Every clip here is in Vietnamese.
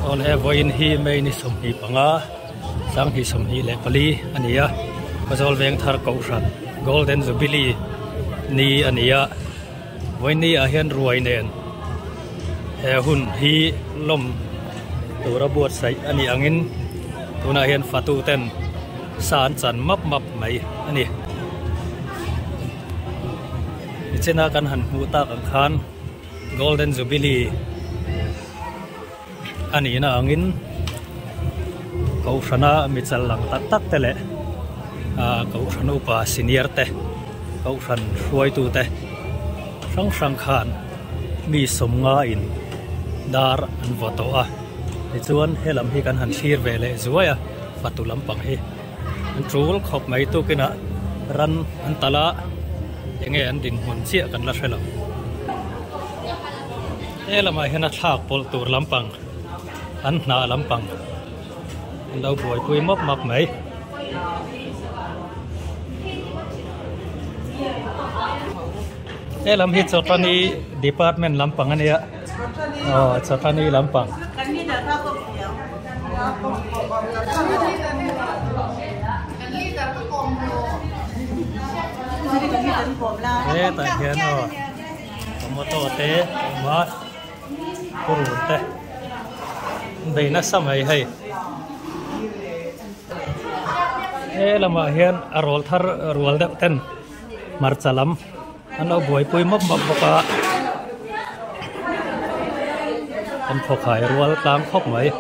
All everyone he may ni som hi panga sang hi som hi le pali ania pazol veng thar ko ran golden jubilee ni ania voini a hian ruai nen he hun hi lom tura buat sai ani angin tuna hian fatu ten san chan map mai ani ichena kan han hu ta kan khan golden jubilee ani na angin ko rana mi chal lang tak tele ko ranu pa senior te ko ran ruai tu te sang khan mi som nga in dar an voto a ti chuan helam hi kan han thlir ve le zuaya fatu lampang hi an trul khop mai tu kina ran an tala enge an din hun chia kan la hrelam elama hena thak pol tur lampang an hna lampang an lo boi pui mop mai elam hi chotani department lampang ania chotani lampang tại hiện một tổ tế mà kurun te đây nó xăm hay là mà hiện rol thar rol đẹp ten marchalam anh ở buổi pui mop boka anh phok khai rol tang khóc mấy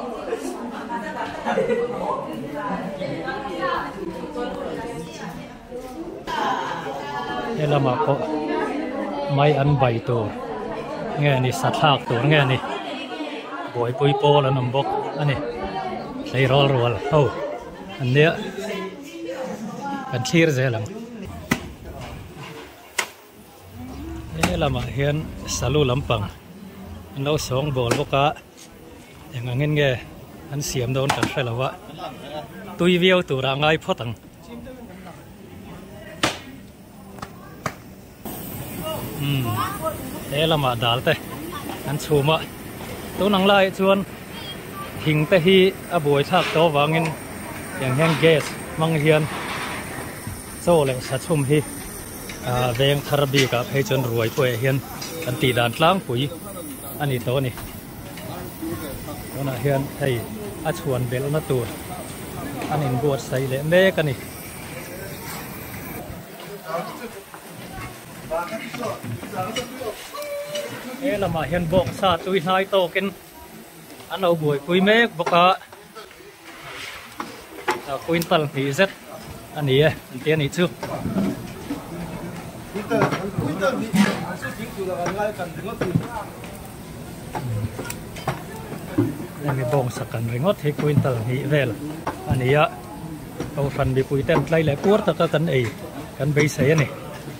là mà có mấy anh bày tổ nghe này sát hạc tổ nghe này buổi bui po là nằm bốc anh này lấy roll anh nhớ anh chia ra làm đây là mà hiện salu lampang anh lâu sống bol bốc cá anh nghe anh xiêm đâu anh phải là vậy tôi viêu tổ ra ngay phốt thằng thế là mà đảo thế anh chùm ạ tôi nắng lại chuan hình thế hi à buổi thác to vàng in yang hang gas mang hiền số lại sát chùm hi veng tharabi cả hay chuan ruồi quay hiền anh tì đàn lang quỷ anh đi to này đó là hiền hay à chuan bel nó tuột anh in buat say lệ mê cái này thế là mà hiện bộ sa tôi hai tô kinh anh ở buổi cuối mé bọc à quintal thì rất anh ấy anh tiền ấy chưa đây cái bông sạc cần ringot thì quintal thì về là anh ấy á câu phần bị quỳ tem lấy lại cuốn ta cần ấy cần bây giờ này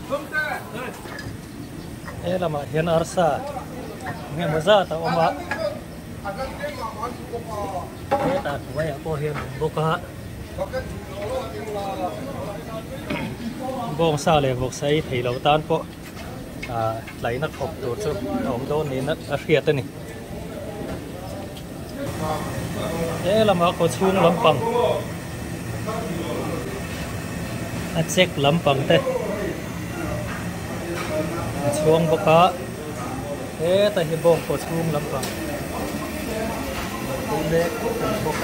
thế là mà hiện arsa nghe mà ra tao mà thế ta quay ở hiện boka bông sa lệ bông say thì lâu tan po lấy nó khóc rồi chứ ông đôn nên nó khiết thế này thế là mà có chuông lắm bằng check lắm bằng thế chuông boka thế ta hiệp bông có chuông lắm bằng đây boka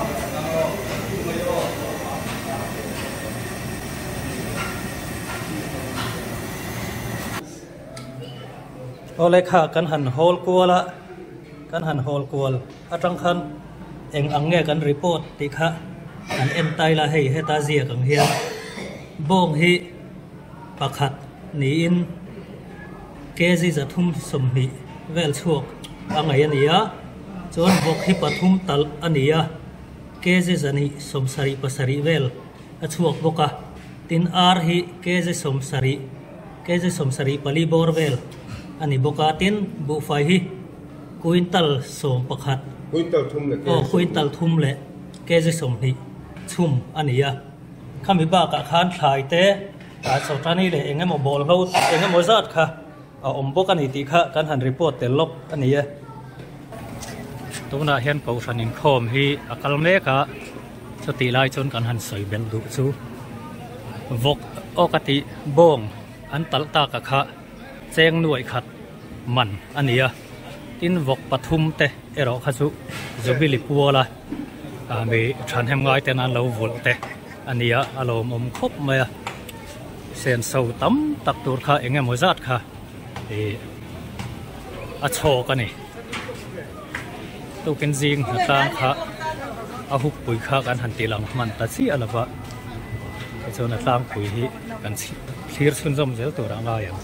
oleh kha kan han hol kuala kan han hol kual atang khan eng ange kan report ti kha an em tai la hei heta zia kang hian bong hi pakhat ni in kezi za thum som hi vel chuak angai ania chon bok hi pathum tal ania kezi zani som sari pasari vel a chuak boka tin ar hi kezi som sari pali bor vel ani boka tin bu fai hi quintal som pakhat quintal thum le kezi som hi chum ania khami ba ka khan thlai te ta chotani le engem bol ho engem zat kha om boka ni ti kha kan han report te lok ania tu na hian ko than in khom hi akal me ka choti lai chon kan han soi bel du chu vok okati bong an tal ta ka kha cheng nuai khat man ania tin vok pathum te ero kha chu zobili puala me than hem ngai ten an lo vol te ania alom om khop ma sen sâu tắm tak tur kha enge mozat kha e a cho ka ni tu ken jing tang kha a huk pui kha kan han ti lang man ta chi alawa chona tang pui hi kan thlir sun zom zel tur anga yang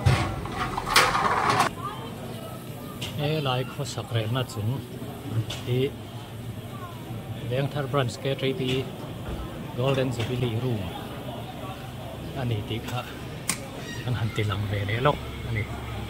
e lai kho sakre na chung e Veng Thar Branch ke tri ti Golden Jubilee Room ani ti kha an han ti lang ve le lok ani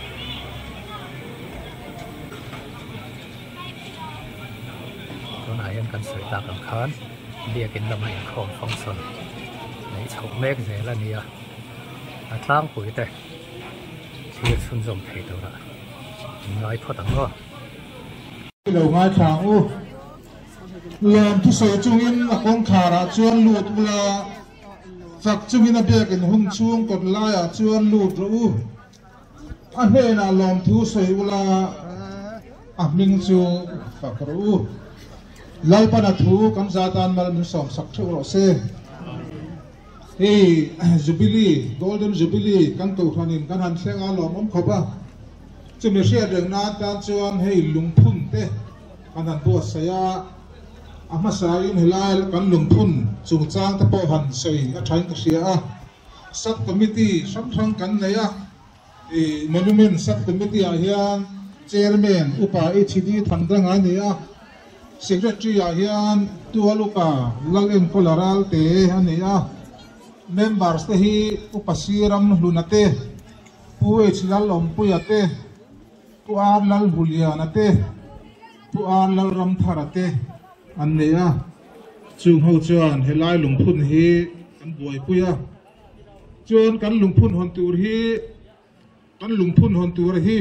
ton ayan kan soi ta kan khan dia kin lam hai khom function nei chok mek ze la nia a tlang pui te thir sun zom thei to ra ngai photang lo lo ngai thang u lam tu soi chung in a kong khara chuan lut ula phak chung in a bek in hung chung kot la ya chuan lut ru a he na lom thu soi ula a ming chu phak ru lai pa na thu kan za tan mal min som sak thu ro se hey Jubilee Golden Jubilee kan to thanin kan han thenga lom om khopa chumi hria reng na tan chuan hei lungphun te kan han bo saya ama sain hilal kan lungphun chung chang te po han sei a thain ka sia a sub committee sam thang kan neya e monument sub committee a hian chairman upa HD thandang a nia secretary a hian tualuka lalem kolaral te ania members te hi upasiram lunate puh lalom puyate puar lal hulianate puar lal ramtharate anneya chung ho chuan helai lungphun hi kan buai puya chuan kan lungphun hon tur hi kan lungphun hon tur hi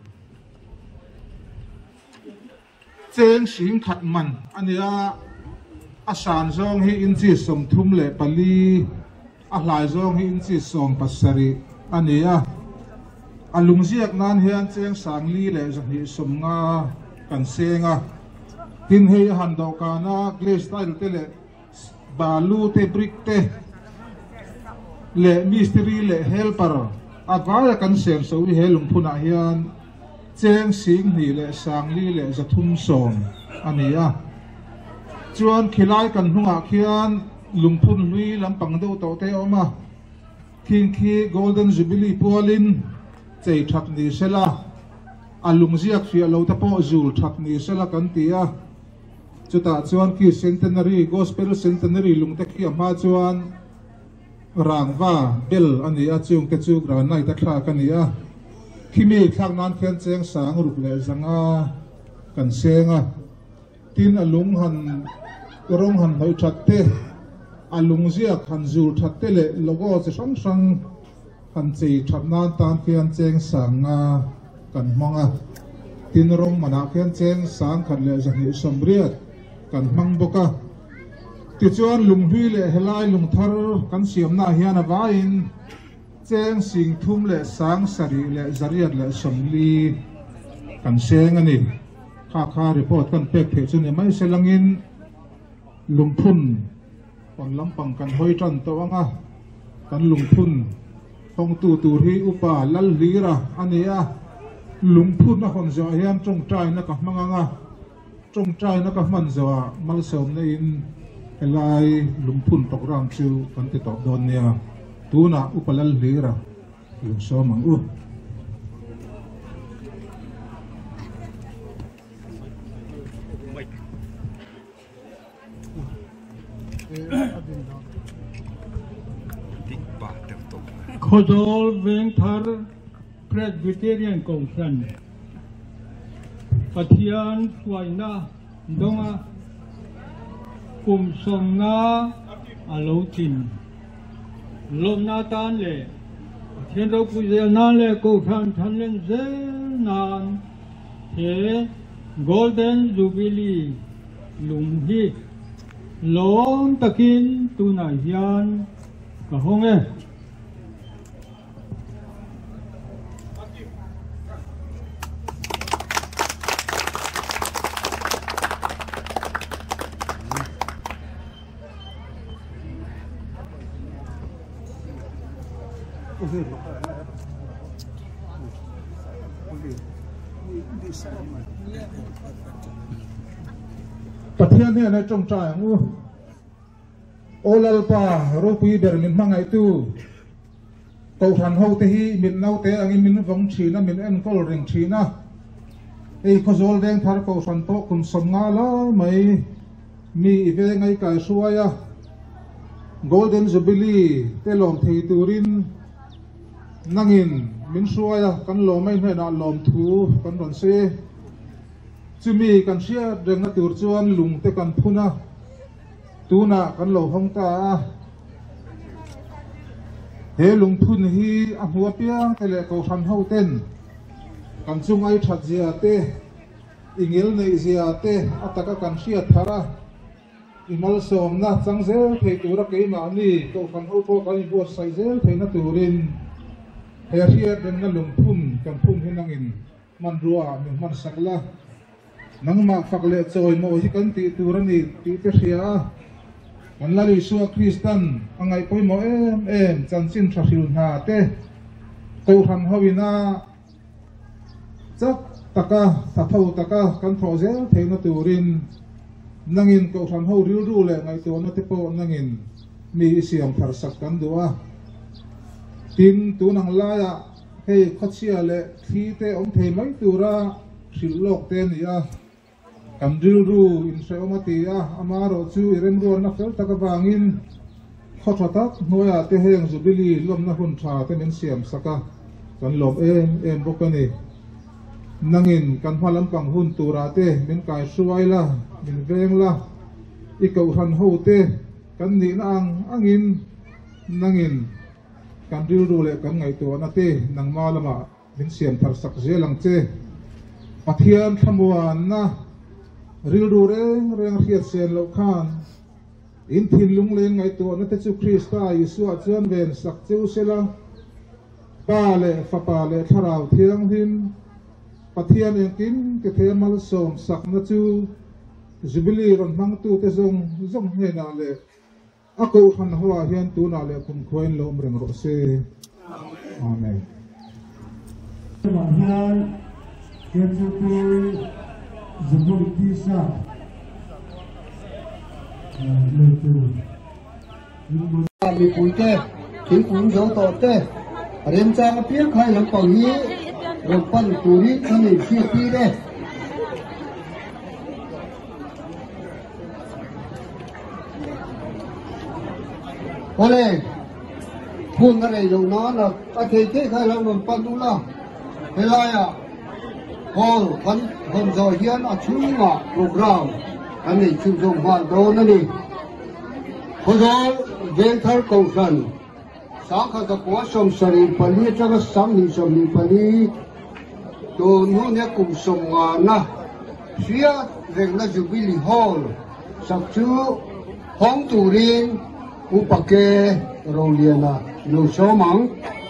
cheng sim khat man ania asan zong hi inchi som thum le pali a hlai zong hi inchi som pasari ania alungziak nan hian cheng sangli le zani som nga kan senga tin he han do kana glass style te le balu te brick te le mystery le helper avaya kan sem so hi helung phuna hian cheng sing ni le sangli le zathum som ania chuan khilai kan hunga khian lungphun hlui lampang do to te oma khi Golden Jubilee pualin chei thak ni sela alungziak fi lo ta po zul thak ni sela kan tia chuta chuan ki centenary gospel centenary lungta khi ma chuan rangwa bel ani a chung ke chu gra nai ta thla kan nia khimi thak nan khen cheng sang ruk le zanga kan senga tin alung han rong han hoi thatte alungziak han zul thatte le logo che sang sang han chei thatna tan khian cheng sanga kan hmanga tin rong mana khian cheng sang khan le zani somriat kan hmang boka ti chuan lunghui le helai lungthar kan siamna hian avain cheng sing thum le sang sari le zariat le somli kan seng ani kha report kan pek the chuni mai selangin lungphun pon lampang kan hoi tan to anga kan lungphun hong tu hi upa lal lira ania lungphun a hon zo hian trong trai na ka manganga trong trai na ka man zo mal som na in helai lungphun tok rang chu kan ti tok don nia tuna upalal lira lung so mang u Khodol Veng Thar Presbyterian Conference Pathian Suaina Donga Kum Somna Alotin Lom Na Tan Le Thiên Đô Quy Diệu Nan Le Cầu Thang Thánh Lên Dễ Nan Thế Golden Jubilee lung hi lom takin tunai hian ka hong e Pathian này này trong trại ngu olalpa ropi ber min mangai tu cầu thần hậu te hi min nau te angin min vong china min en kol ring china ei khozol deng thar cầu thần to kum som nga la mai mi ve ngai kai suaya Golden Jubilee te lom thei turin nangin min suaya kan lo mai na lom thu kan ron se chumi kan sia reng na tur chuan lung te kan phuna tuna kan lo hong ta he lung phun hi a hua piang te le ko san ho ten kan chung ai that zia te ingel nei zia te ataka kan sia thara imal som na changzel thei tura ke ma ni ko san ho ko kan bo sai zel thei na turin he sia reng na lung phun kan phun hinangin man ruwa man sakla nang ma fakle choi mo hi kan ti turani ti te sia kan la li suwa Kristan angai poi mo em chan chin thahil na te to han hawina chak taka thau taka kan thozel theina turin nangin ko han ho ril ru le ngai to na te po nangin mi siam thar sak kan duwa tin tu nang la ya hei khachia le thi te om thei mai tura sil lok te ni a kam dil ru in se omati a amaro chu irem ro na fel taka bangin khothatak noya te heng Jubilee lom na hun tha te men siam saka kan lom em bokani nangin kan phalam pang hun tura te men kai suai la min veng la ikau han ho te kan ni na angin nangin kan dil ru le kan ngai to na te nang ma lama men siam thar sak zelang che pathian thamuan na ril du reng hiat sen lo khan in thin lung leng ngai to na te chu Krista Yesu a chuan ven sak cheu sela pa le fa pa le tharau thiang hin pathian engkin ke themal som sak na chu Jubilee ron mang tu te zong he na le ako han hwa hian tu na le kum khoin lom reng ro se amen hian ke chu Zubul Tisa mi pui te thing kung zo to te rem chang pia khai lam pang hi rom pan turi thani si ti de ole phun na re yo na na ta thei te khai lam rom pan tu la helaya hol kan hon zo hian a chunga program ani chu zo ma do na ni khozol vel thar ko san sa kha ka po som sari pali cha ga sam ni som ni pali to nu ne kum som nga na sia reng na Jubilee hall sak chu hong turin upake roliana no somang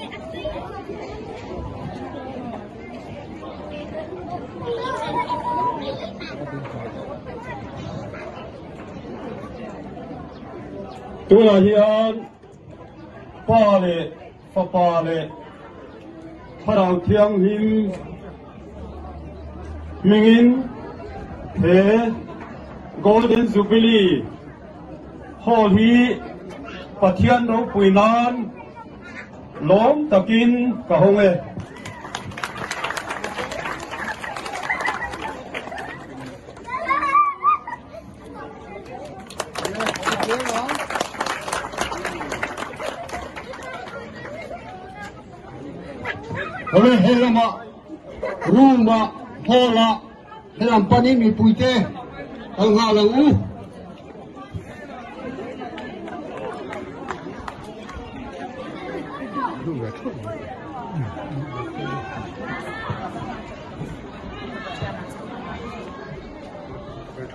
tuna hian pa le fa pa le tharau thiang him mingin the Golden Jubilee hall hi pathian ro puinan lom takin ka honge ole helama ruma hola helam pani mi puite ang halang u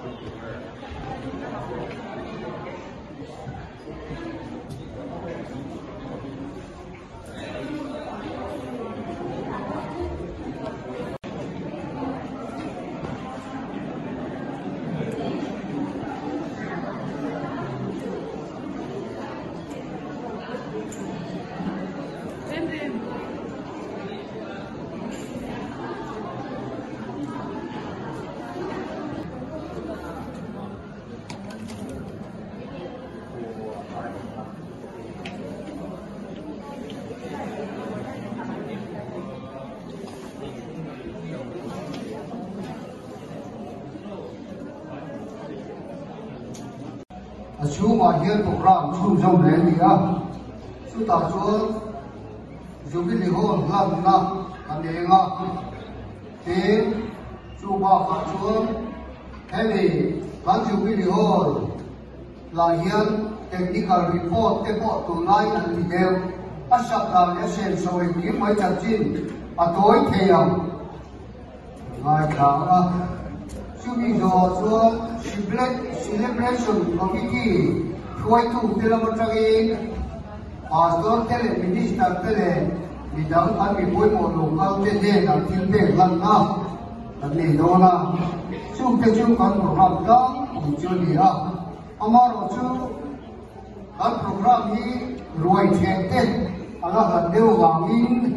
chú mà hiện program chú trong này đi à chú ta cho chú cái gì hôn làm na anh em à thế chú ba phát chú thế thì bạn chú cái gì hôn là hiện technical report cái bộ tụ này là video áp sát là để xem rồi kiếm mấy chặt chín à tối thì ngày tháng à chú bây giờ cho celebration committee thuai thu thế là một cái pastor thế là minister thế là bị đóng ăn bị bôi một local thế là thiên bể lần na lần này đó là chú cái chú con program đó cũng chưa đi à amaro chú con program này rồi thế anh là đều vàng in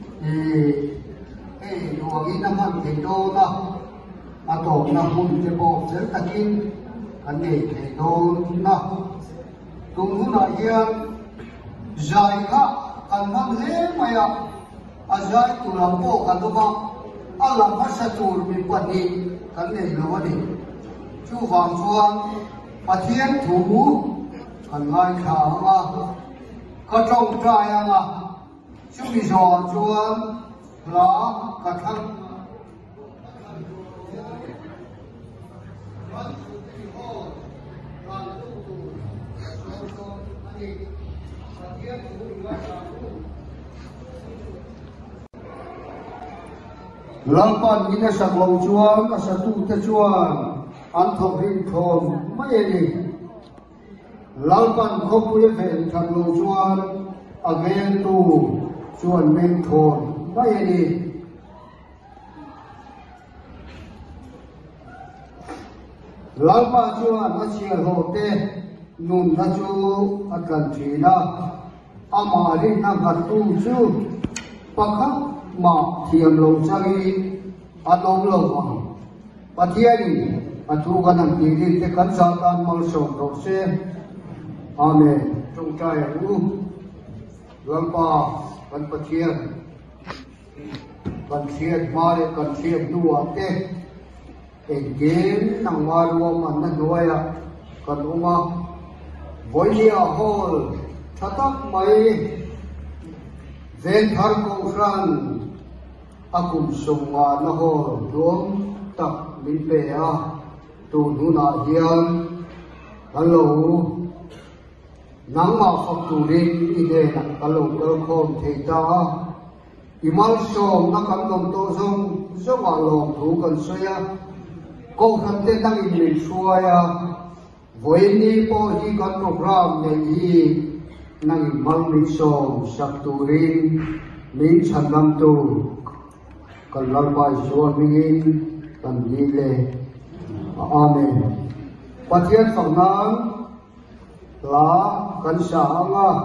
đồ in năm ăn thì đâu na atau na pun jebo sertakin ane kedo na tunggu na ia zaika kanam le maya azai tulampo kadoma alam pasatur min padi kanne lawani chu wang chuan pathian thu kangai khama ka trong trai anga chu mi zo chuan la ka thang lampan ina saklo chuan asatu te chuan an thong rin thon mai ni lampan khopuye ven thanlo chuan again tu chuan men thon mai ni lalpa chuan a chia ho te nun na chu akan thina ama rin na gatu chu pakhat ma thiam lo changi anom lo ma pathiani athu ganam ti ri te kan sa tan mal so do se amen trong trai u lalpa kan pathian kan thiet mare kan thiet duwa te again nang warwa man na doya kan uma voilia hol thatak mai zen thar ko ran akum sunga na hol dom tak min pe a tu nu na hian hello nang ma factory ide na hello tel khom theita imal som na kam dom to zong zonga lom thu kan soya câu khăn tên đang in mình xua ya với ni po hi con program này hi năng mang mình song sắp tu rin mình chân nam tu còn lâu bài xua mình cần đi lệ amen phát hiện phần năng là cần sáng à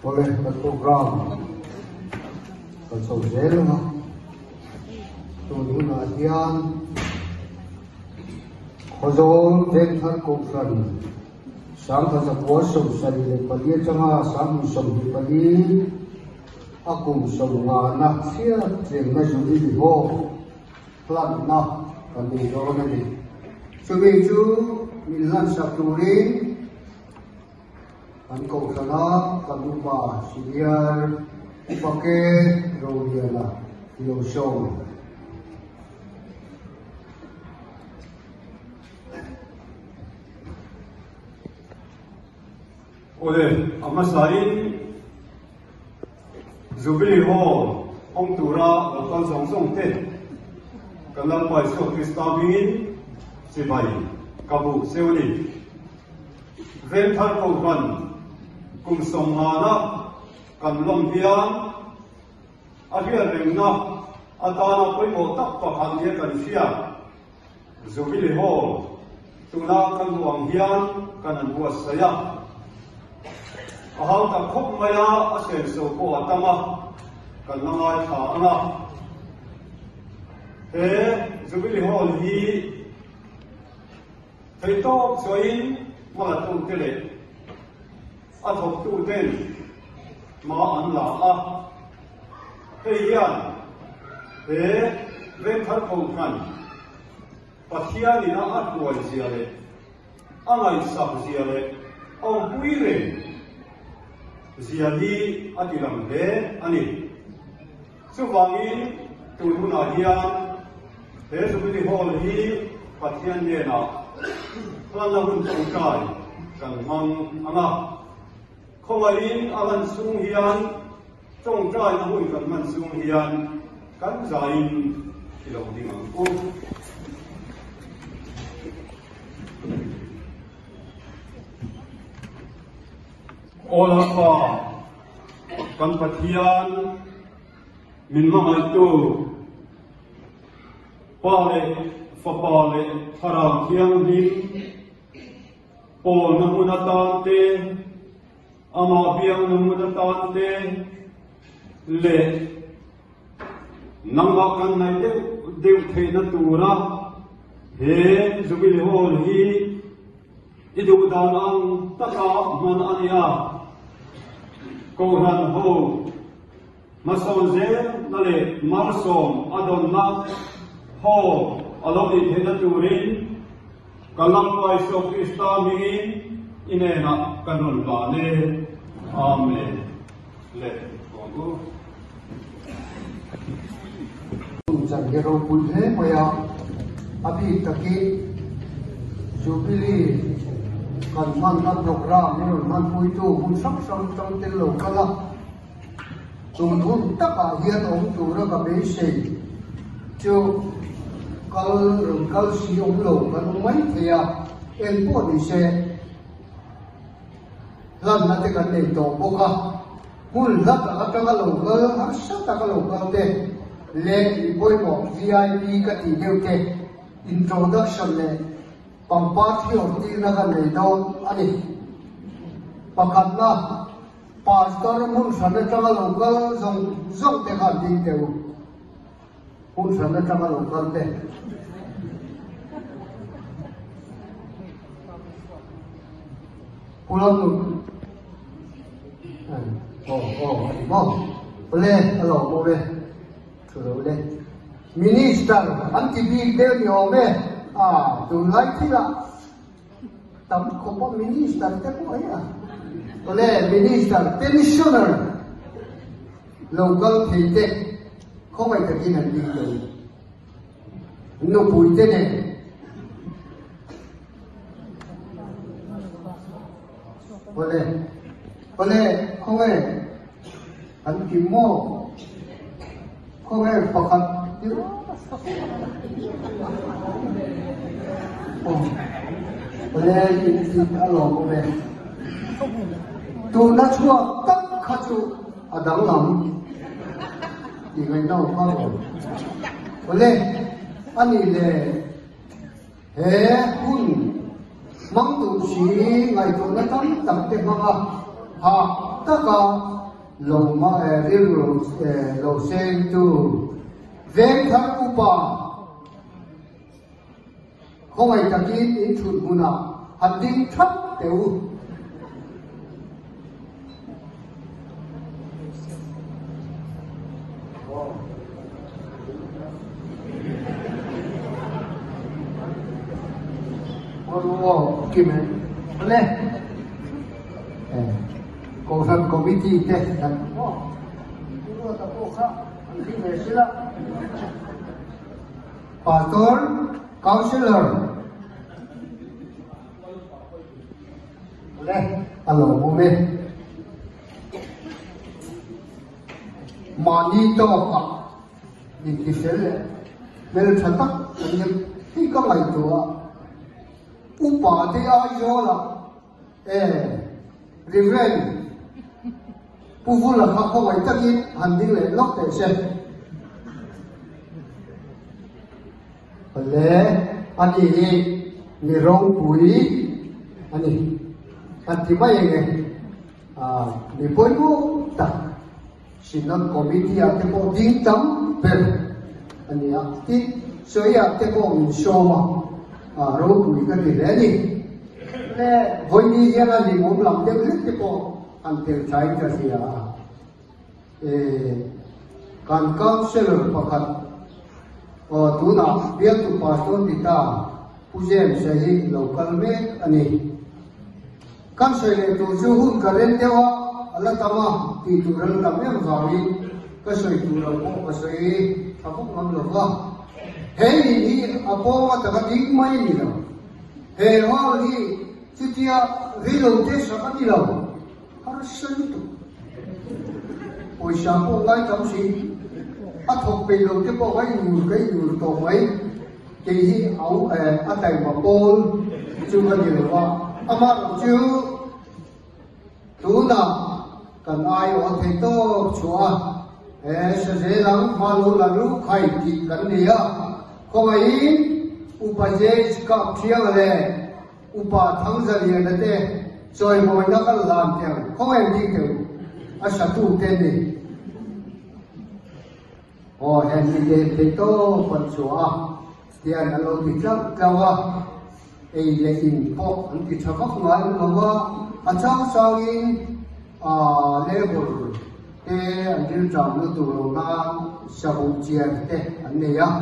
oleh program sầu dễ luôn ha tôi muốn là hiền có dấu trên thân cục phần sáng thật là có sầu sài để bật đi cho nga sáng sầu để bật đi cùng sầu nga nát xía trên ngay dùng đi hồ plan na còn đi đó này đi chuẩn bị chú mình làm sạch đủ đi anh cậu cho nó cầm một bà xì bia bà kê rồi là nhiều sầu Oleh amma sain Jubilee Hall ông tura ở con sông sông thế cần làm bài số Christabin si bài kabu seuni ven thar cầu văn cùng sông hana cần long hiền ahia reng na atana koi mo tak pa khan ye kan sia Jubilee Hall tuna kan luang hiền kan an buat saya ahang tak khop maya asen so ko atama kan nangai tha anga he Jubilee Hall hi thei to choin ma tu tele a thok tu ten ma an la a hei yan he ven thar ko kan pathiani na a tuai sia le angai sap sia le ông pui re Ziadi adilam he ani suwangi tuluna hian he Jubilee Hall hi pathian ne na plana hun tongkai kan mang anga khomain alan sung hian tongkai na hun kan man sung hian kan zain ilong ding ang ko ola pa kan pathian min mangai tu pale fa pale tharang thiang din pol namuna tante ama biang namuna tante le nanga kan nai deu theina tura he Jubilee Hall hi idu dan ang taka man ania ko han ho mason ze nale marsom adon na ho aloni thena turin kalam pai so krista mi inena kanon ba ne amen le ko chẳng hero bùi thế mà ya abi taki Jubilee kan man na program ni man pui tu hun sak sam trong tel lo kala tum thun taka hian ong tu ra ka be se chu kal si ong lo kan mai thia en po ni se lan na te kan nei to boka hun la ka ta ka lo ka ha sa ta ka lo ka te le boy mo VIP ka ti deu te introduction le pampati of the nagan down ani pakatna pastor mun sanatanga local zong te kan di teu mun sanatanga local te pulang boleh alo boleh sudah boleh minister anti big deal ni ome tu lai thila tam ko pa minister te ko ya ole minister pensioner local thite không phải cái này đi rồi nó bùi thế này ole không phải anh kim mô không phải pakat boleh kita Allah boleh tu nak cuak tak kacu ada lam di kena apa boleh ani le he pun mang tu si ngai tu nak tam tak te manga ha tất cả lồng mà riêng lồng sen tu về thằng upa không ai ta kiến in chuột muna hạt đinh thấp đều kim lên công sản committee test dan pastor counselor lên alo moment mani to pa di kisele mel chatak ni ti ka mai to upa te ayola Reverend Puvula Hako Wai Taki Handing Le Lok Te Sen Le Ani Ni Rong Pui Ani Antiba Yenge Ni Poibu Tak Sinan Committee Ate Po Ding Tam Per Ani Ti Soya Ate Po Min Shoma Rong Pui Ka Ni Le Ni Le voi ni dia na li mom lam de lit ko an tel chai ka sia kan counselor pakhat tu na bia tu pastor dita pujem sahi local me ani kan sele tu ju hun karen dewa ala tama ti tu ran lam me zawi ka soi tu ro ko soi thapuk nam lo wa he ni apo ma ta dik mai ni lo he ho li Citia rilong te sakati lau harus sentuh. Oi siapa ngai kamu sih? Athok pelong te po ngai nur to ngai. Jadi au atai mapol cuma di luar. Amar cu tu na kan ai o te to chua. Sejelang malu lalu kai di kan dia. Kau ngai upaje sikap siang le. Upa thang zariya na te soy mo na kal lam te không ai đi kiểu a sa tu te ni o hen ni te to pan suwa tian alo ti chak kawa ei le in po an ti chawak ngai no wa a chang sang in level te an dil chang no tu lo na sa bu chian te an ne ya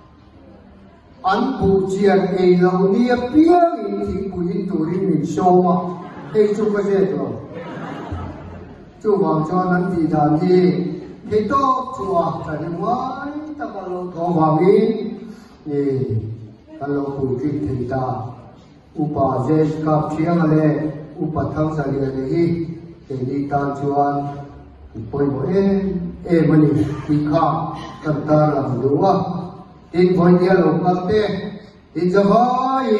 an bu chian ei lo ni a pia thì bùi in tù rin mình show mà đây chung cái gì rồi chú hoàng cho nắn thì thà đi thì to chùa phải đi ngoái ta còn lâu thọ hoàng đi thì ta lâu bùi kinh thì ta upa dây cặp chiang lệ upa thang sa lệ đi thì đi tan chuan bồi bồi em mình đi khá cần ta làm đúng à tin bồi dia lâu cần thế thì cho hỏi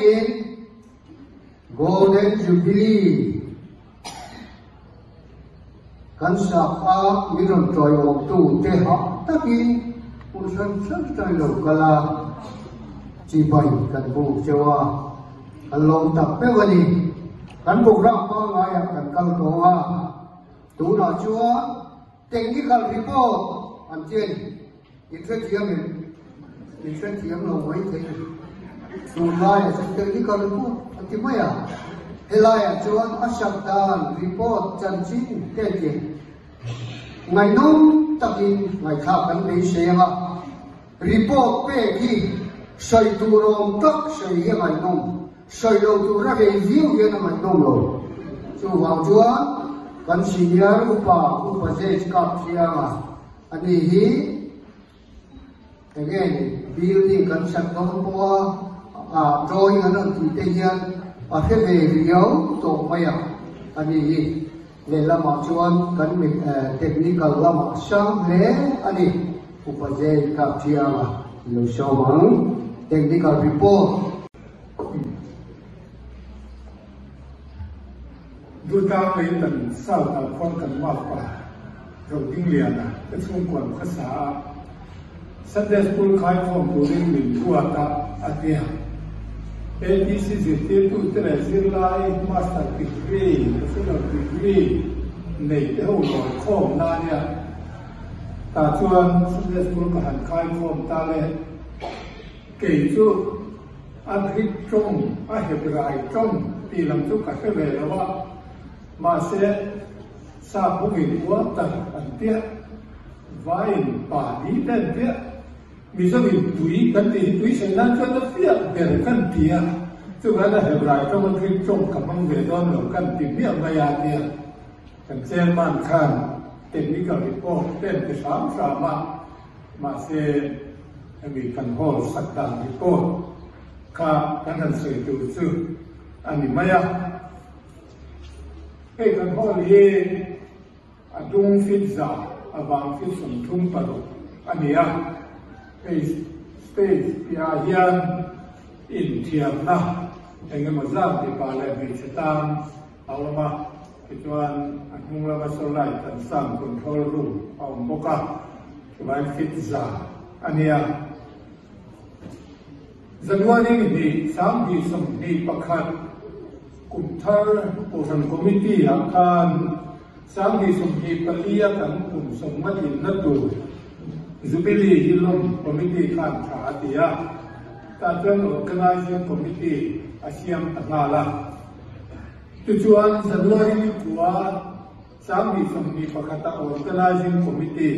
Golden Jubilee kan saka miron toy ok tu te ha taki unsan san tai lo kala chi bai kan bu chewa along tak pe wani kan bu ra pa nga ya kan kal to ha tu na chua technical report an chen ithiam lo mai the tu lai technical report thì mấy à thế lại chuan asapdan report chân chính tên gì ngày nông tập in ngày khác anh lấy xe ha report về khi sợi tu rong tắc sợi hiện ngày nông sợi đầu tu ra về view hiện ngày nông rồi chú hoàng chuan kan senior upa dây cặp xe mà anh hi again building kan sat đông po drawing anh thì tây hiền ở cái về yếu tổ mày anh ấy để làm một chuan cần mình technical làm một sáng lẽ anh ấy upaje kapchia mà lo show mang technical report ดูตามไปตั้งเศร้าตาควันกันมากกว่าเราดิ้งเรียนนะเป็นช่วงก่อนภาษาสัตว์เดสปูลขายของตัวเองหนึ่งตัวตาอันเดียวATC ที่ตัวเตะสิไลมาสเตอร์ดีกรี bachelor degree ในเท่าหน่อยข้อมนาเนี่ยตาชวนสุดเด็ดสุดก็หันคายข้อมตาเลยเกี่ยจูอันฮิตจงอันเฮบรายจงปีลำจุกกับเวลว่ามาเสียซาบุกิวัวตันอันเดียวายป่าดีเด่นเดียมีสวิตุยกันตีตุยเช่นนั้นจนเฟียเบรกันเดียซึ่งอันเฮบรายก็มันฮิตจงกับมังเวดอนหลงกันตีเมียมายาเดียกันเจ้าบ้านข้างเต็มนี้ก็ริโป้เต็มไปสามมาเสียมีกันโฮสักดังริโป้ข้ากันทันเสียดูซื่ออันนี้ไม่ยากไอ้กันโฮลีอดุงฟิซ่าอบางฟิสมทุ่มปลุกอันนี้อ่ะไอ้สเตจพิอาเฮียนอินเทียมนะเองก็มาจับที่ปาเลบิชตามเอาละมาที่วันอันมุ่งละมาสลายกันสร้างคนทรรูเอาโมกะที่วันฟิซ่าอันนี้อ่ะJanuari ini sampai sampai pekan kuntar urusan komiti akan sampai sampai peliakan urusan majlis nadu zubili hilom komiti kan dia takkan organisasi komiti Asia Tenggara tujuan Januari ini kuat sampai sampai pekan organisasi komiti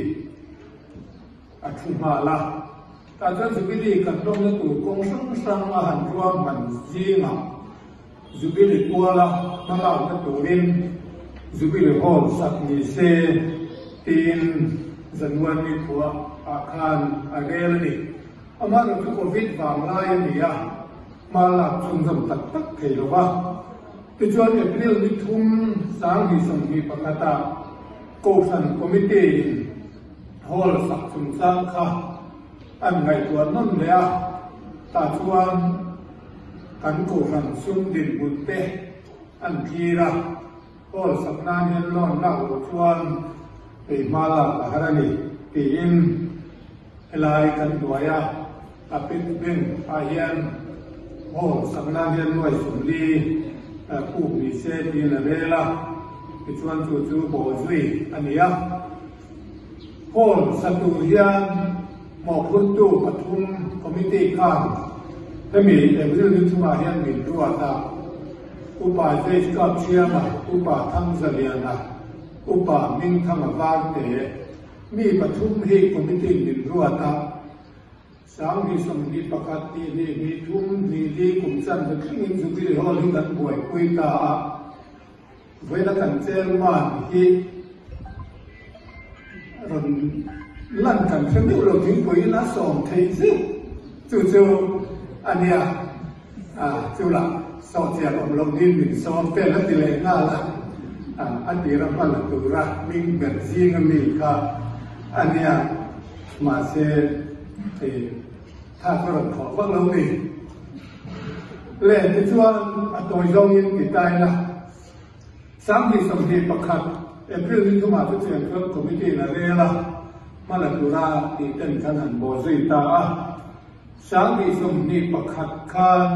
Atumala Kata zubili kantong itu kongsom sama hanjuang manjinga zubili kuala malau keturin zubili hol sakni se tin Januari kuah akan agel ni amar itu covid bangla ini ya malah cungzam tak keluar tujuan April ni tum sang di sanghi pakata kosan komite hol sak cungzam kahอันไงตัวนั่นเลยตาชวนกันโกหันซุ่มดินบุตเตอันทีระก็สัปดาห์นี้ล้อนเล่าชวนไปมาลาฮารานีปีอินลายกันด้วยอาเป็นอาเฮียนโอ้สัปดาห์นี้หน่วยสุรีผู้มีเศษดีนะเวลาไปชวนจู่ๆบอกสิอันนี้โอ้สัตุเฮียนหมอพุทธปทุมคอมมิตี้ข้างถ้ามีแต่เรื่องนี้ทุกอาเฮียนมีตัวตาอุปาเจสกับเชียมาอุปาทั้งเสลียนะอุปามิ่งทั้งวางเตะมีปทุมให้คอมมิตี้มีตัวตาสามมีสมดีประกาศที่นี่มีทุ่มมีดีกลุ่มสั้นจะขึ้นสุขีฮอลกันป่วยคุยตาเวลากันเจลมันที่ลั่นกันฉันไม่รู้ถึงปุ๋ยละส่งเทซิจู่ๆอันเนี้ยจู่ละสอบเจียบลงดินหนึ่งสอบเป็นแล้วตีเลยง่าละอันที่เราพันละตัวรักมิ่งแบบซีกันมีค่ะอันเนี้ยมาเสียถ้าเราขอว่าเราดิเล่นที่ช่วงตัวย่องยินติดใจนะสามที่สมเหตุประคับเอพริลที่เข้ามาทุกเสียงก็คอมมิตี้ละเร่ละมาลาตุราที่เต็มขนาดโบซิตาสามที่สมเหตุประคับคัน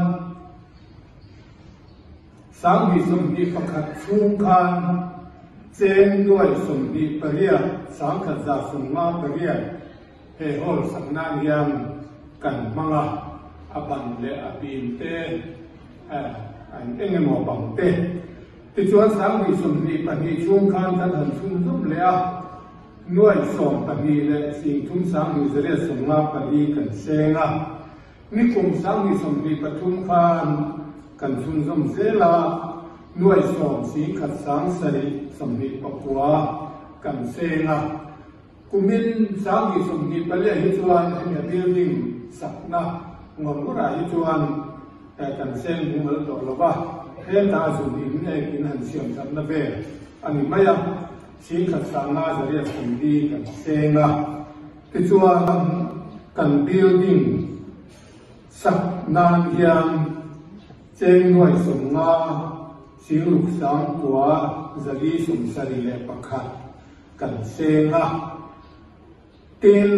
สามที่สมเหตุประคับชุ่มคันเจนด้วยสมเหตุปริยสังขจาสมมาปริยเฮโฮลสังนาเนียมกันมังอาบันเลอบินเตอันเอ็งโมบังเตที่ชวนสามวิสมดีปณีช่วงคันทันหันชุ่มนุ่มเลยหน่วยส่งปณีและสิ่งทุ่มสามวิเสรีสมมาปณีกันเซงนิคมสามวิสมดีปทุมคันกันชุ่มนุ่มเซลาหน่วยส่งสิ่งขัดสังสริสมดีปกัวกันเซงกุมินสามวิสมดีปเลี้ยหิจวนให้เดียดิ้งสักนะงงกุระหิจวนแต่กันเซงมุมละตัวละบ้าเห็นตาสุดินเองกินหันเสียงจับนาเบอันนี้ไม่ยังสิ่งขัดสังนาจะเรียกสิ่งดีกันเซงละที่ชวนกันบิลดิ้งสักนานยังเจงหน่วยสมมาสิ่งลูกสาวตัวจะดีสมสรีเลปขัดกันเซงละติน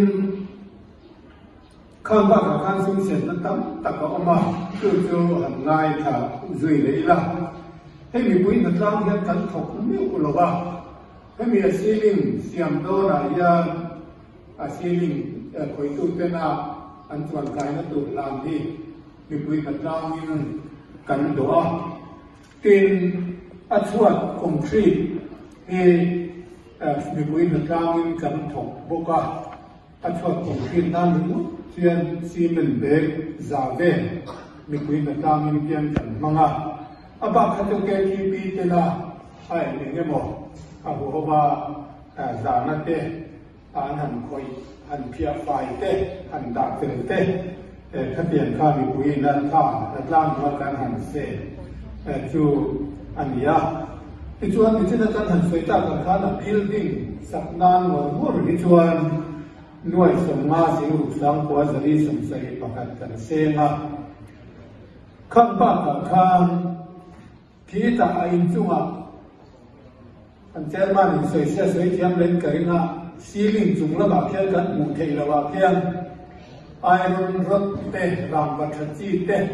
ข้างบ้านข้างซึ่งเสร็จนั้นตั้งตักออกมาจู่ๆหันง่ายค่ะจุยเลยละให้มีปุ้ยนัดล้างเห็นกันถกนิ้วกุลว่าให้มีซีลิงเสียมโดนายาซีลิงคอยตู้เป็นอันส่วนกายนั้นตัวลามที่มีปุยกระจายกันตัวเป็นอัชวัดคงทรีให้มีปุยกระจายกันถกบกอัชวัดคงทรีนั่นเทียนซีเมนเบกซาเวมีปุยกระจายเพียงกันมังอาบักขัดแก่ที่ปีเตล่าไอ้เงี้ยบอกอาบุฮบะจานัดเตอันหันคอยหันเพียไฟเตหันดาบเตถ้าเปลี่ยนข้ามีปุยนั่นข้าแต่ล่างว่าการหันเสจูอันนี้ที่ชวนที่จะการหันสวยจากการข้าน่ะ building สักนานวันหัวที่ชวนหน่วยสมมาสิรุสังกัวจะรีสมใส่ประกาศกันเสียงข้างบ้านกับข้างที่ตาอินจุงอันเจ้ามันสวยเสียสวยเทียมเล่นกันนะซีลิงจุงระบาดเพียงกันมุงเทระบาดเพียงไอรอนรถเตะรามบัตรจีเตะ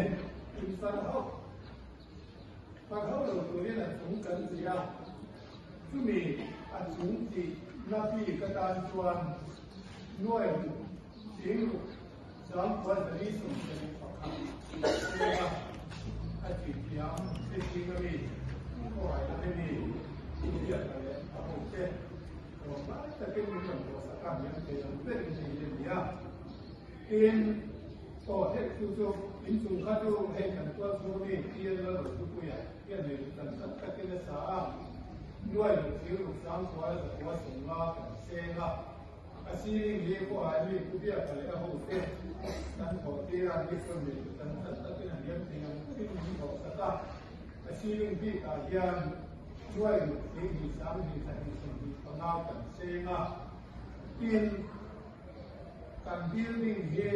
ฟังเขาตัวนี้นะจุงกันสิยาที่มีอันจุงจีนาพีกระดานชวนหน่วยสิงสามวันนี้ส่งเสด็จประคับอาทิตย์ยามที่จริงก็มีก็หายไปมีที่เยอะเลยอาโอเคผมว่าจะเป็นเรื่องของสกัดยังเป็นสิ่งที่ดีอ่ะเอ็นต่อเทคนิคอินสูงขั้นตัวเห็นกันตัวสมุนไพรที่เราดูตัวอย่างเกี่ยวกับการสังกัดที่จะสร้างด้วยสิ่งที่สร้างสวยสวยสง่าเสียงอาชีพนี้ก็อาจจะผู้ที่อะไรก็โอเคนั่นพอที่เราที่คนนี้นั่นนั่นเป็นอย่างนี้ที่ยังที่มีข้อสักการอาชีพที่อาจจะช่วยสิ่งที่สร้างที่สิ่งที่พัฒนากันเสียงเป็นการ building เย่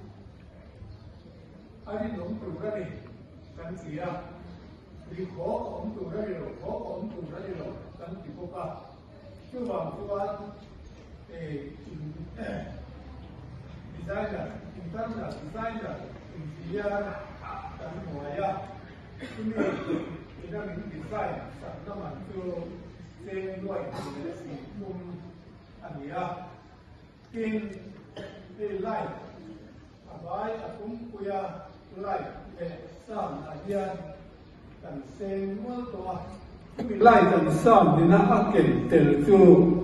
อันนี้หลงตัวกันนี่กันเสียดีขอของตัวได้หรอขอของตัวได้หรอกันที่พวกเราช่วยบางช่วยdesigner, internal designer, engineer, dan semuanya ini kita desain sama tu sesuai dengan sistem ania in light abai akum punya light sam adia dan semua tu light dan sam dina akan terju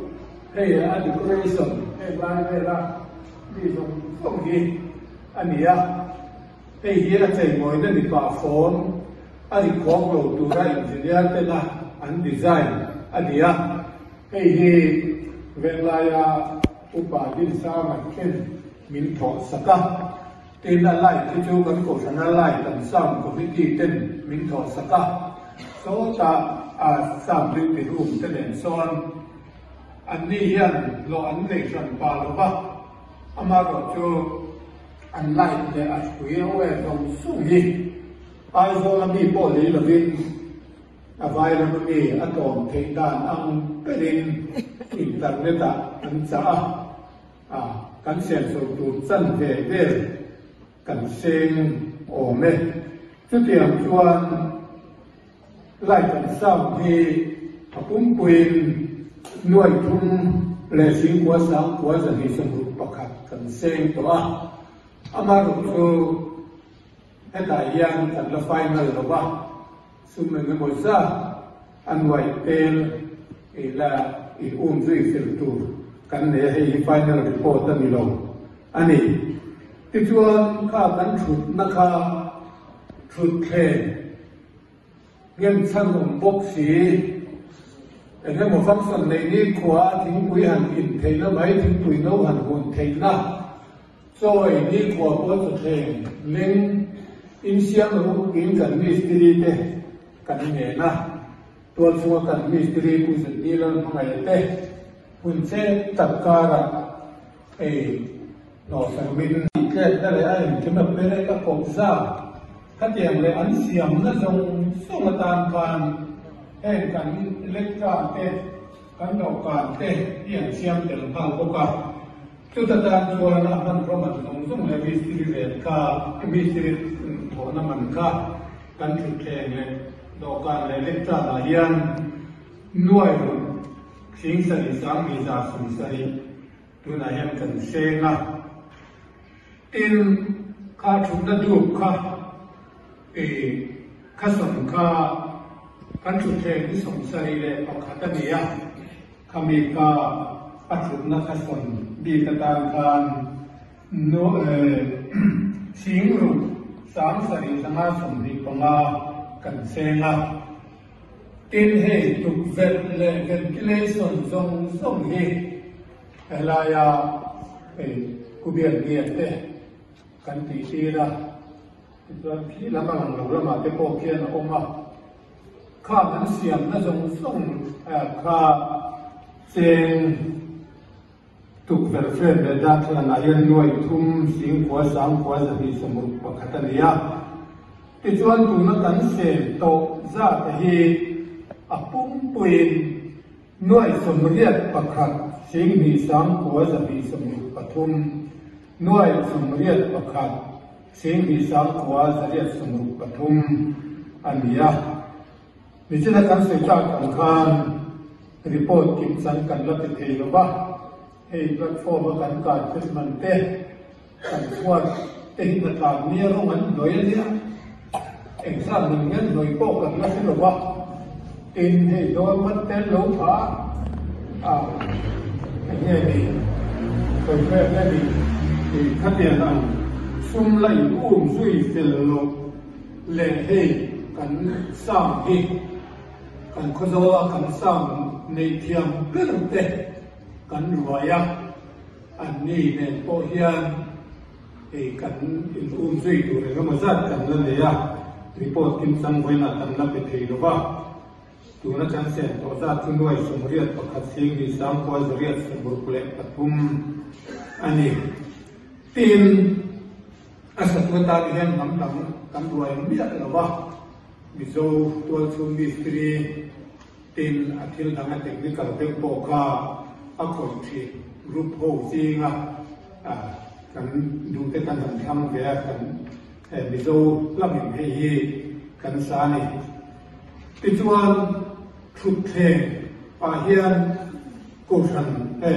hey decoration hey lahนี่ตรงนี้อันนี้ไอ้เหี้ยใจมวยนั่นดีกว่าโฟนอันนี้ของเราตัวได้จริงๆแต่ละอันดีไซน์อันนี้ไอ้เหี้ยเวลาอุปาดินสามันเช่นมินทอสกัดเต้นอะไรที่จูกันโฆษณาอะไรต่างซ้ำก็ไม่ดีเต้นมินทอสกัดโซตาซ้ำเป็นรูปเต้นซ้อนอันนี้ยันเราอันเล็กสันปาหรือเปล่าอามาก็จะอันไล่แต่อาชีพเอาไว้ตรงสุ่มนี้ไอ้พวกนั้นมีโปรลีละวินอาไว้แล้วมันมีอัตโนมัติด้านอังเป็นอินเทอร์เน็ตอันจะกันเสียงสูงตัวสั้นเท่กันเสียงโอเมจุดเดียวชวนไล่กันซ้ำที่ปุ่มปืนหน่วยทุ่มและสิ่งหัวสังหัวจะมีสมบูรณ์ประคับกันเสียงตัวอามาดูดูให้ได้ยังกันละไฟนั่นหรือว่าสมัยนั้นบริษัทอันไว้เต็มอีละอีจุยฟิลตูกันเนี่ยให้ไฟนั่นรีพอร์ตนี่ลงอันนี้ที่ชวนข้ากันชุดนะคะชุดเทนเงินชั้นของบกสีแต่ถ้าหมดฟังส่วนในนี้ขวาทิ้งปุยหันอินเทนไหมทิ้งปุยโน้หันหุ่นเทนนะซอยนี้ขวาปวดเทนเล่นอินเสียงรู้กินกันมิสตรีเตกันเงี้ยนะตัวชัวกันมิสตรีกุศลดีแล้วทำไมเตคุณเช่ตัดการะหล่อสังวินแค่ได้เลยไอ้ที่มันเป็นอะไรก็คงทราบถ้าเตียงเลยอันเสียงนั่นส่งตามการแห่งกันเล็กการเตะกันดอกการเตะเอียงเสียงเดินทางพวกเขาจุดต่างๆชัวร์นะมันเพราะมันส่งเลยมิสตรีเรียนข้ามิสตรีโถน้ำมันข้ากันจุดแทงเลยดอกการเลยเล็กการอะไรยันหน่วยสิงสริสามีจาสิงสริตัวไหนยังกันเซงอ่ะอินข้าชุดนั้นดูข้าข้าสมข้ากันชุดเทงที่สมสริเลยปกติเนี่ยข้ามีข้าปัจจุบันข้าสมดีกระตานการโนสิงรูสามสริสมาสมดีปงากันเซงอ่ะอินเฮตุกเวทเลเวทกิเลสส่งเฮลายากุเบียนเกียรติกันตีทีละตัวที่ละมันหลงละมาเตโปเคียนออกมาข้านั้นเสียมนั่นส่งข้าเซงตุกเวทเฟรนเดดัตละนายนวยทุ่มสิงหัวสามหัวจะมีสมุทรปกติเนี่ยที่ชวนตัวนั้นกันเซงโตซาตะฮีอปุ่มปุยนวยสมเรียดประคัดสิงมีสามหัวจะมีสมุทรปทุมนวยสมเรียดประคัดสิงมีสามหัวจะเรียดสมุทรปทุมอันนี้มีเช่นการสื่อสารกันการรีพอร์ตกิจสังกันรับเทลว่าให้แพลตฟอร์มการการขึ้นมันเตะกันว่าเต็มระดับนี้รู้มันหน่อยเนี่ยเอกสารหนึ่งเนี่ยหน่อยโป๊กกันแล้วใช่หรือว่าอินให้โดนมันเต้นหลงผาอย่างนี้ดีคนแรกนี่ดีขัดเดียนซุ่มไล่ซุยเฟลโลเล่ให้กันสร้างให้กันคนเรากันสร้างในเทียมเพื่อเตะกันรวยอันนี้เนี่ยพอเฮียนกันซุยดูเลยก็มาจัดกันนั่นเลยรีพอร์ตกินสังเวยนะตั้งนับเป็นทีหรือว่าตัวนั้นฉันเสียตัวซาทุนด้วยสมเรียดประคัดสิ่งที่สามข้อจะเรียดสมบูรณ์เปล่าปฐุมอันนี้ทีมอาศัยตัวตาที่เห็นน้ำรวยมีอะไรหรอวะมิโซตัวชุนดิสตรีทีมอาทิตย์ทางเทคนิคเทคโปกาอักขระที่รูปโฮซิงกันดูแต่การทำแบบกันมิโซลำหนึ่งให้กันสานี่ติดวันทุกเทงปาเฮียนกุศล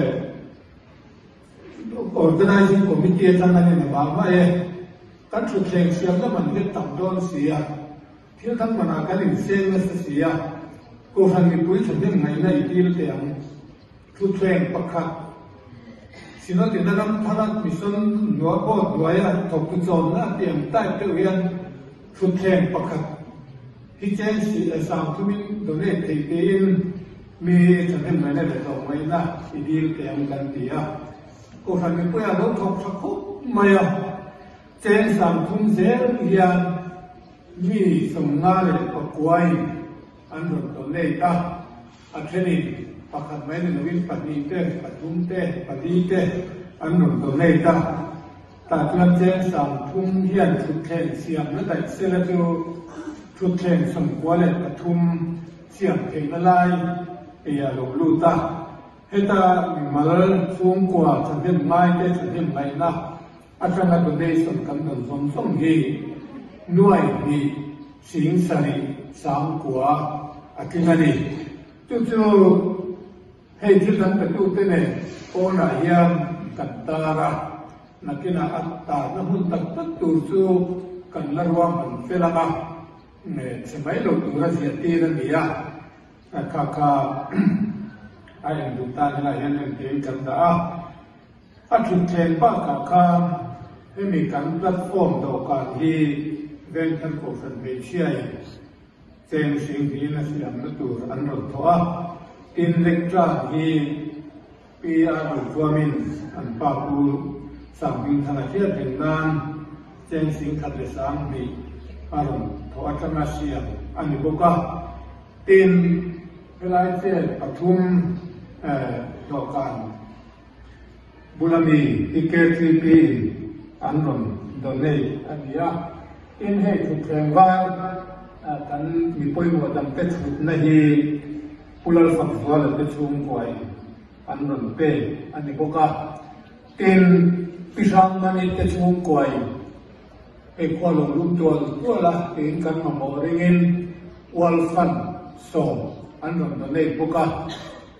organizing committee ทั้งนั้นเนี่ยบางว่าการทุกเทงเสียงแล้วมันเกิดต่ำโดนเสียที่ทั้งมันอาการเสียงนั่นเสียกุศลมีปุ้ยฉันยังไงนะอีกทีละเตียงทุกเทงประคัดสิ่งที่นั่นพนักมิสนหนัวโคตรรวยถกตุจนนะเตียงใต้เตียงทุกเทงประคัดที่แจ้งสิสามทุ่มินโดนเรียกตีตีนมีฉันเห็นไหมเนี่ยต่อไปนะอีดีลเตียงกันตีก็ทำให้พวกเราทบสักคุไม่แจ้งสามทุ่มเสียเรียนมีสมงานเลยก็กวยอันนั้นโดนเรียกอันเช่นนี้ประคัดไม่ได้วินปัจจุบันปัจจุบันปัจจุบันอันนั้นโดนเรียกแต่เพื่อนแจ้งสามทุ่มเรียนทุกแห่งเสียงนั่นแต่เสียแล้วทุกเทงสมควรเลยปฐุมเสียงเพลงอะไรหลงลูตาให้ตามาเล่นฟุ้งกว่าฉันเห็นไม่ได้ฉันเห็นไม่นะอาจารย์นักเรียนสมกันสมส่งฮีหน่วยฮีสิงสริสามกว่าอาทิตย์นี้จู่ๆให้ที่นั้นเป็นตู้เต้นโอนาเฮียมกันตาระนักกินอัตตาน้ำหุ่นตัดตู้จู่กันละรวมมันเฟลมาสมัยเราตัวเสียตีนั่นนี่ข้าไอ้ดูตาเนี่ยเห็นเห็นกันตาอาชุดเทนป้าข้าให้มีการแพลตฟอร์มต่อการที่เว้นทั้งโควิดเชียเจนสิ่งที่นั่นเสียงตัวอันนั้นตัวอินเล็กทรอนที่ปีอาบุตัวมินอันป้าปูสังวินธนาเทียเป็นนานเจนสิ่งขัดเลสังมีอารมณ์ทว่าจะมาเสียอันนี้บอกว่าทีมเวลาเสียประชุมต่อการบุรมีที่เกิดที่ปีอันนั้นโดนเลยอันนี้อินให้ถูกแข่งว่ากันมีปุ่ยหัวดำเป็ดชุดนาทีผู้เล่นฝักบัวเลยเป็ดชุมกวยอันนั้นเป็นอันนี้บอกว่าทีมพิชามมันเป็ดชุมกวยพอลงรูปตัวละเองกันมาบอกเรื่องวัลฟันส่งอันนั้นในพวก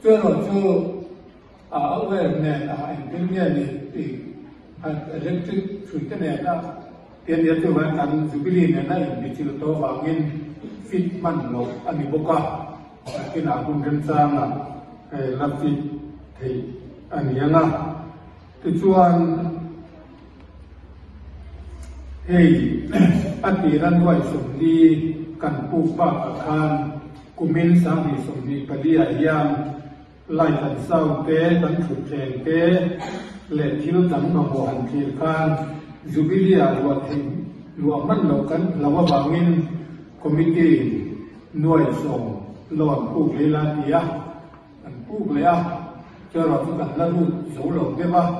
chưa rồi chưa ở về nền ảnh cái nền thì electric thủy cái nền đó tiền nhất thì bạn ăn giữ cái nền này bị chịu to vào nghiên fit man lộc anh đi bốc cái nào cũng đem sang là làm fit thì anh nhớ là từ chuan anh đi ra ngoài sông đi cần phụ bạc khan kumin sang đi sông đi phải đi hải giang lại tận sau té tận thủ trèn té lệ thiếu tận mà bộ hành thiệt khan jubilia luật hình luật mất lộc cấn lộc vào nghiên committee nuôi sông lọt phụ lấy lan đi anh phụ lấy cho rồi chúng ta là luôn số lượng cái ba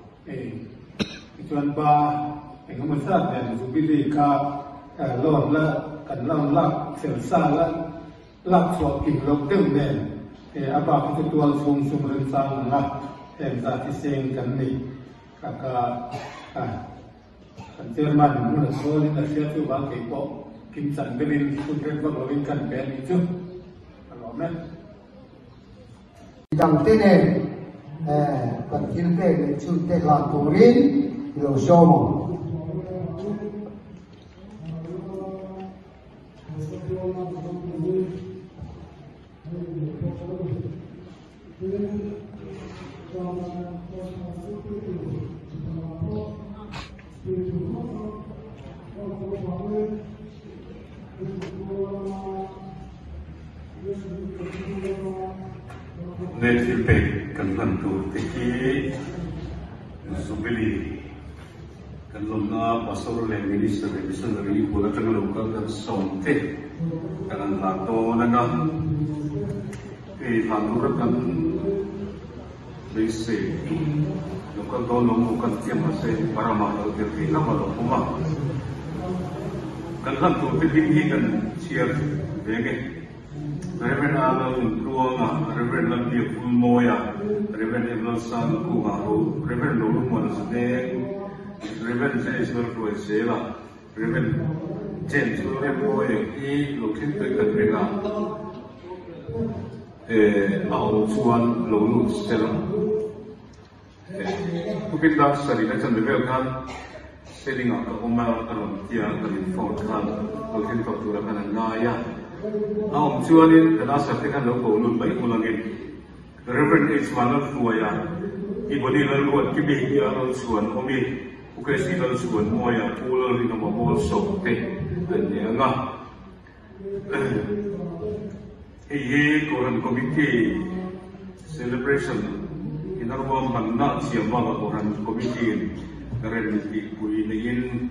chuẩn ba anh không biết sao để dùng cái gì cả lọt là cần làm lắc sửa xa là lắc số kim lộc tiêu nền à bà cáiตัวsung lên sang là em ra thì xem cái này các cái Jerman nó là số nên là sẽ tiêu bán cái bộ kim sản cái bên phương trên bắc là bên cần bé đi chứ đó rằng thế này cần thiên về để chụp thế là tổ liên nhiều show mà nên thì phải cần lần đầu thì khi Jubilee cần lần nào pastor lên minister missionary của các trường học các song thế cần làm to nên là thì làm rất cần lấy xe lúc cần to nó cần tiêm mà xe para mà nó tiêm thì nó mà nó không mà cần lần đầu thì khi cần chia về cái Reverend Alan Ruanga, Reverend Lamia Pulmoya, Reverend Evelyn San Kuharu, Reverend Lulu Monasne, Reverend James Roesela, Reverend James Loremoy, E. Lokin Pekatringa, Ao Chuan Lulu Stella. Bukit Dak Sari Nacan Level Kan, setting up the Omar Arontia, the Fort Kan, Lokin Fatura Kananaya. Ông chưa nên đã xác định là cổ luôn bảy một lần này, Reverend H. Manal Fuaya, ibodi lần cuối cái bị kia lần suan omi, cái gì lần suan moya, pulau di nama mall shop teh, dan yang ngah, ini koran committee celebration, kita rumah mana siapa lah koran committee, keren di pui negin,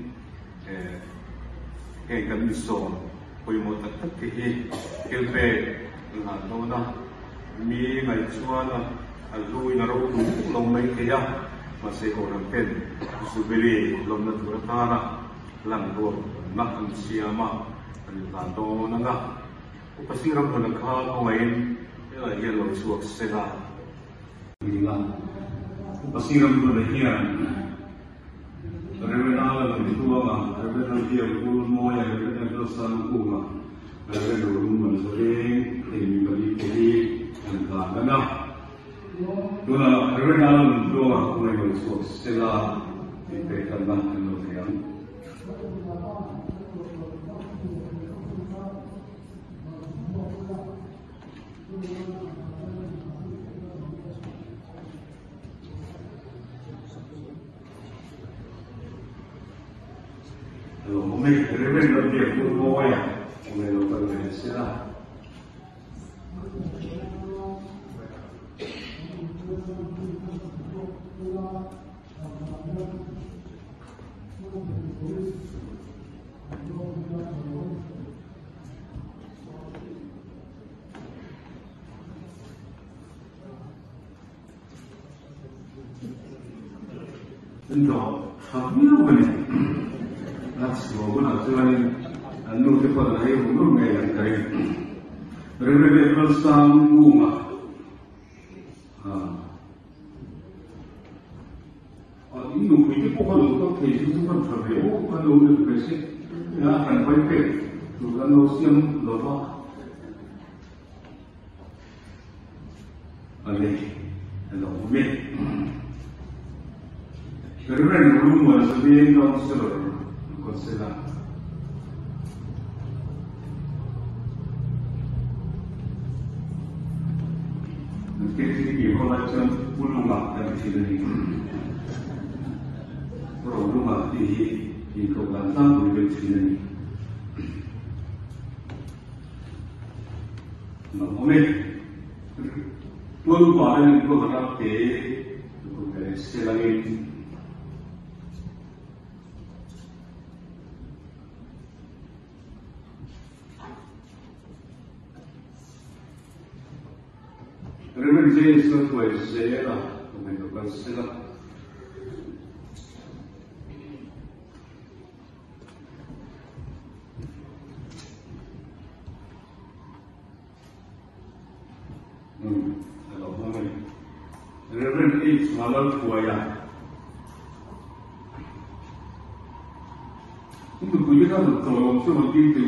kami so. Kui một tất tất thì kêu về là đâu đó mi ngày xưa là lui là đâu đủ lòng mấy cái gì mà sẽ có làm tên Jubilee lòng nó thừa ta là làm ruộng nặng ăn xia mà là đâu nó ngã có sinh ra một lần khác không ấy là hiện lòng suộc sẽ là có sinh ra một lần hiện Reverend Alan Ruanga, Reverend Lamia Pulmoya, Reverend Evelyn San Kuharu, Reverend Lulu Monasne, Amy Bali dan Lagana. Tuna Reverend Alan Ruanga mulai masuk setelah diberikan kementerian. Mình Reverend Lamia Pulmoya mulai lakukan Indonesia. Untuk kami apa ni? Semua nak jalan, anu cepat lagi, belum yang kaya. Reverend Evelyn San Kuharu. Ini mungkin pokok untuk kerja itu kan terlalu, kalau udah basic, ya akan baik. Bukan usiam lama. Alih, ada umit. Kerana rumah sebagai kaunselor, konselor. Kita macam rumah dari sini. Rumah di Kelantan dari sini. Namun, tuan paling itu harap selain Reverend James pues era como cancela. Reverend H. Malal Kuaya. Itu punya kan tolong semua itu.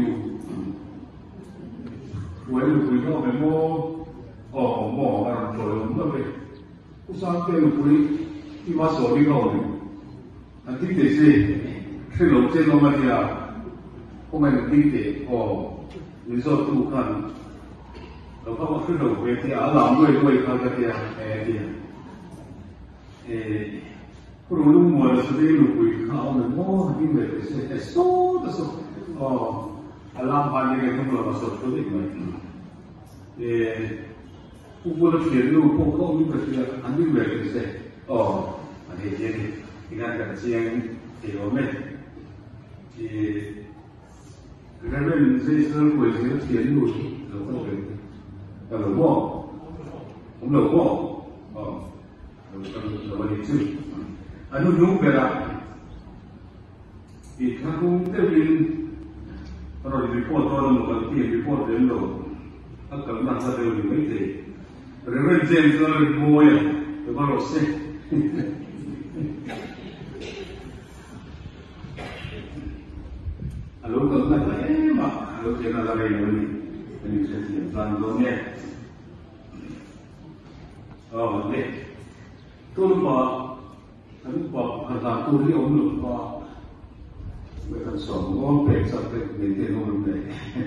Kuaya punya memang mau orang tolong tapi usaha itu iwas orang kau ni. Nanti desi kalau cendol macam komen nanti resort tu kan. Kalau kau kalau berarti alam boleh kata dia dia. Kalau mula sedih lupa kau memang ini desi so alam pandai itu kalau masuk tu ni. Upur film pokok ni berarti ambil berarti saya. Ada jadi ingat kan siang kilometer. Kerana saya selalu berjaya film ni, kalau mau, kalau mau, kalau itu, anu berak. Ikan terlin, kalau report orang mungkin report dulu, akan masa dulu ni. Reverend James Malal Kuaya, baru sih. Kalau kau nak mak, kalau jangan lari ini saya plan dongnya. Ni, tu kata tu dia lupa. Bukan sombong, sampai nanti orang ni.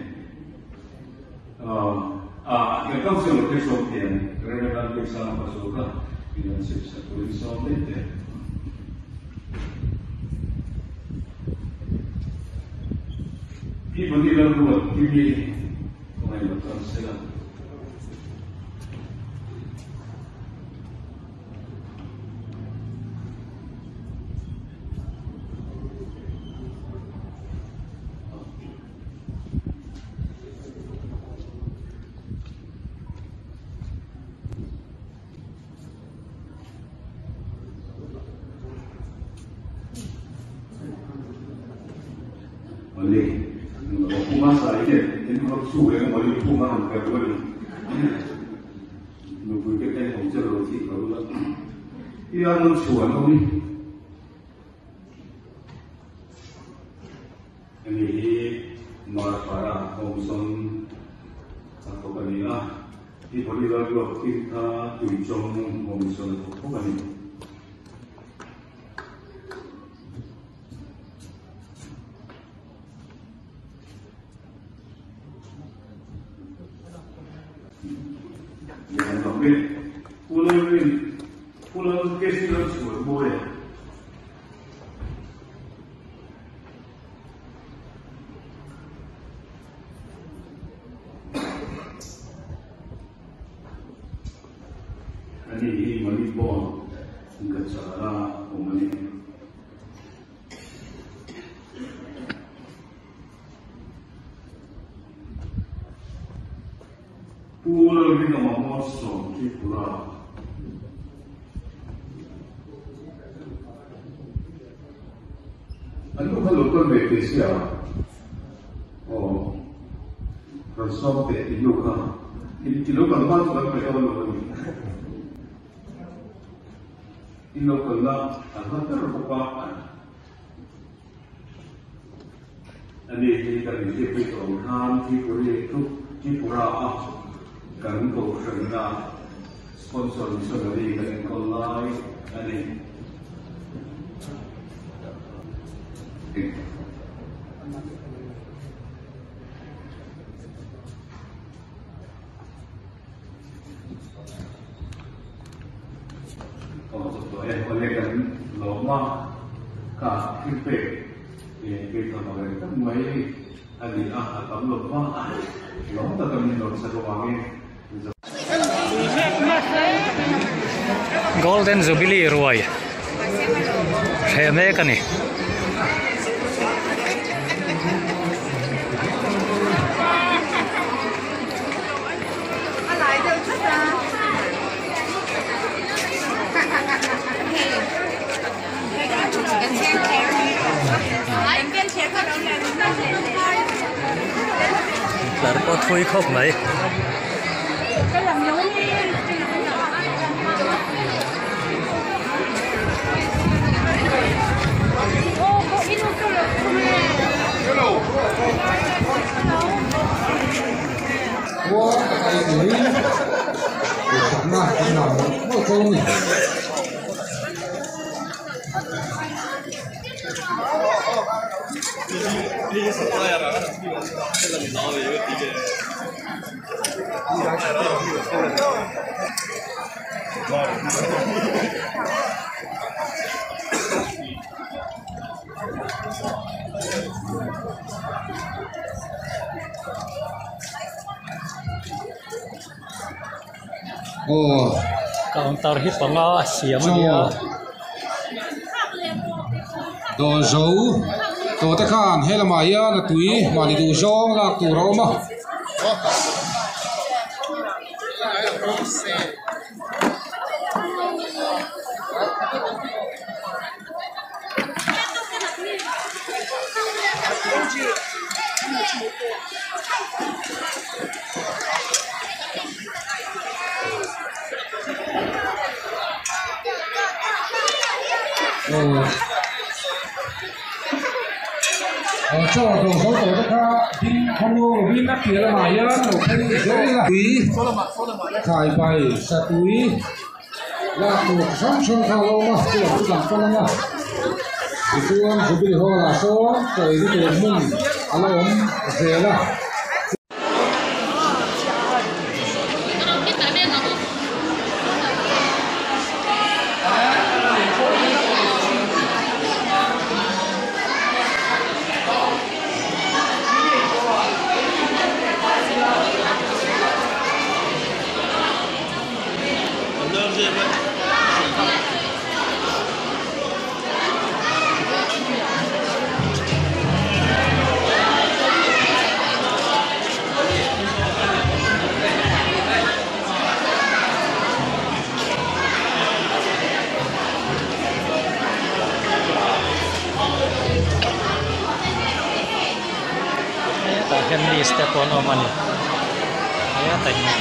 Yang kau selalu kesopian, kerana kita sama pasukan dengan satu risaunya. Ibu di dalam rumah ini, kau yang berkata Oleh masa ini kalau sudah mulai pulang ke luar, nunggu kita yang jalan di luar, ia mencuan kami. Ini marah kongson atau kania, di bawah lalu kita tujuan kongson atau kania. Pulau kesilan semua boleh. Ini Malibon, enggak salah umumnya. Pulau ini nama Mosong, Pulau. Anu kalau kau bekerja, resort itu kan, itu kan macam apa yang kau lakukan? Itu kan apa terbuka? Ini kita di Pulau Ham, di Pulau itu, di Pulau kan kau kerana sponsor missionary kan online ani oleh kan loma ka kipe ke kamare kan mai ali atam loma lom ta kan lom sa ruange Golden Jubilee Roy. Saya mereka nih. Là có thui không vậy? Ủa, cái gì? Chẳng là cái nào nó không nhỉ? Counter hit panga siam dia. đồ dấu đồ tất khan hay là mày là túi mà đi đồ gió là tủ rau mà cho đồ dấu tổ tất cả đi không mua đi nát kia là mày á đồ không dễ là túi khai bài sa túi là tủ sống sống thao lâu mà tủ làm con mà thì tôi ăn bị ho là số tới cái tủ mình alo ông về là Henry step on money. Ya tanya.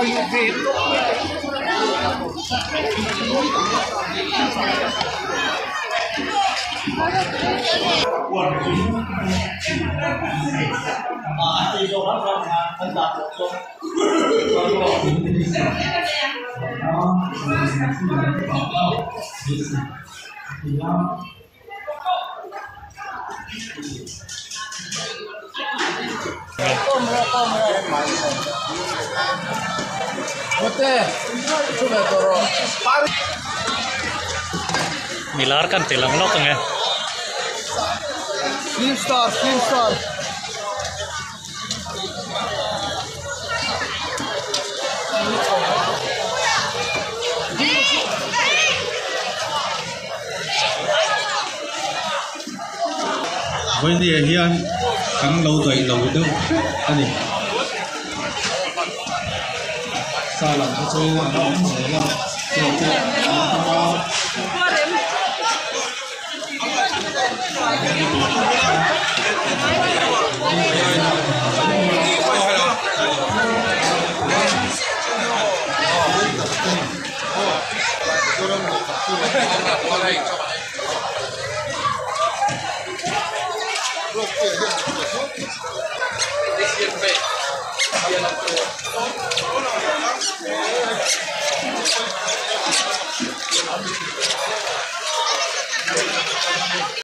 Milar kan tilang lok nge. Slim star. Với địa hiền cắn lâu tuổi lâu đâu anh đi sao làm cho chơi là nó không thể làm